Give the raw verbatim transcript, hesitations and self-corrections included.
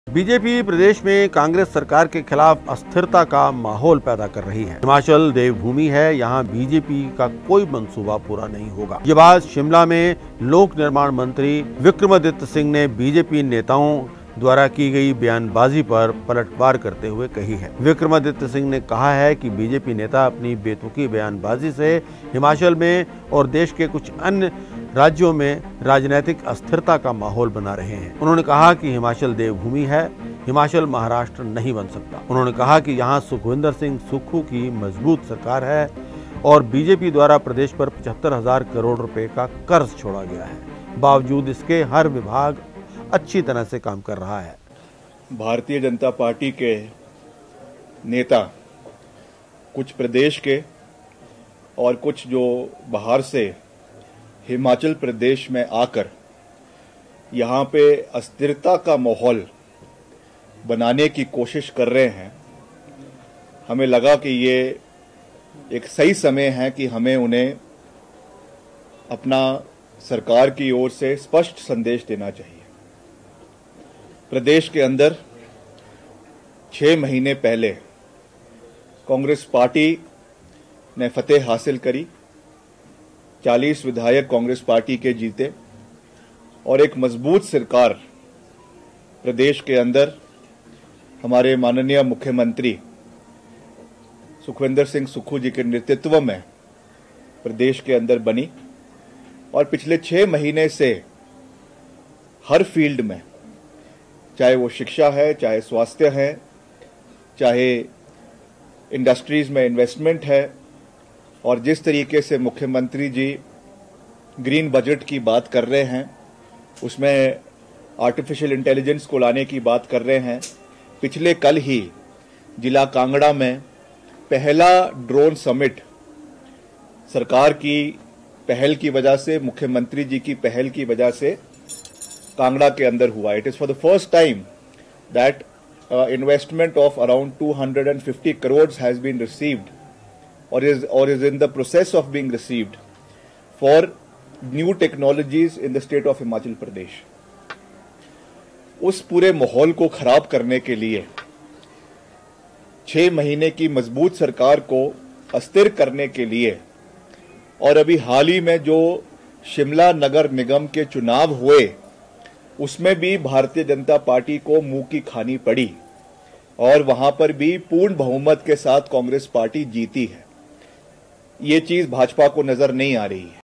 BJP प्रदेश में कांग्रेस सरकार के खिलाफ अस्थिरता का माहौल पैदा कर रही है। हिमाचल देवभूमि है, यहाँ बीजेपी का कोई मंसूबा पूरा नहीं होगा। ये बात शिमला में लोक निर्माण मंत्री विक्रमादित्य सिंह ने बीजेपी नेताओं द्वारा की गई बयानबाजी पर पलटवार करते हुए कही है। विक्रमादित्य सिंह ने कहा है कि बीजेपी नेता अपनी बेतुकी बयानबाजी से हिमाचल में और देश के कुछ अन्य राज्यों में राजनीतिक अस्थिरता का माहौल बना रहे हैं। उन्होंने कहा कि हिमाचल देवभूमि है, हिमाचल महाराष्ट्र नहीं बन सकता। उन्होंने कहा कि यहाँ सुखविंदर सिंह सुक्खू की मजबूत सरकार है और बीजेपी द्वारा प्रदेश पर पचहत्तर हजार करोड़ रुपए का कर्ज छोड़ा गया है। बावजूद इसके हर विभाग अच्छी तरह से काम कर रहा है। भारतीय जनता पार्टी के नेता कुछ प्रदेश के और कुछ जो बाहर से हिमाचल प्रदेश में आकर यहाँ पे अस्थिरता का माहौल बनाने की कोशिश कर रहे हैं। हमें लगा कि ये एक सही समय है कि हमें उन्हें अपना सरकार की ओर से स्पष्ट संदेश देना चाहिए। प्रदेश के अंदर छह महीने पहले कांग्रेस पार्टी ने फतेह हासिल करी, चालीस विधायक कांग्रेस पार्टी के जीते और एक मजबूत सरकार प्रदेश के अंदर हमारे माननीय मुख्यमंत्री सुखविंदर सिंह सुक्खू जी के नेतृत्व में प्रदेश के अंदर बनी। और पिछले छह महीने से हर फील्ड में, चाहे वो शिक्षा है, चाहे स्वास्थ्य है, चाहे इंडस्ट्रीज में इन्वेस्टमेंट है, और जिस तरीके से मुख्यमंत्री जी ग्रीन बजट की बात कर रहे हैं, उसमें आर्टिफिशियल इंटेलिजेंस को लाने की बात कर रहे हैं। पिछले कल ही जिला कांगड़ा में पहला ड्रोन समिट सरकार की पहल की वजह से, मुख्यमंत्री जी की पहल की वजह से कांगड़ा के अंदर हुआ। It is for the first time that investment of around two hundred fifty crore has been received or is or is in the process of being received for new technologies in the state of Himachal Pradesh। उस पूरे माहौल को खराब करने के लिए, छह महीने की मजबूत सरकार को अस्थिर करने के लिए, और अभी हाल ही में जो शिमला नगर निगम के चुनाव हुए उसमें भी भारतीय जनता पार्टी को मुंह की खानी पड़ी और वहां पर भी पूर्ण बहुमत के साथ कांग्रेस पार्टी जीती है। ये चीज भाजपा को नजर नहीं आ रही है।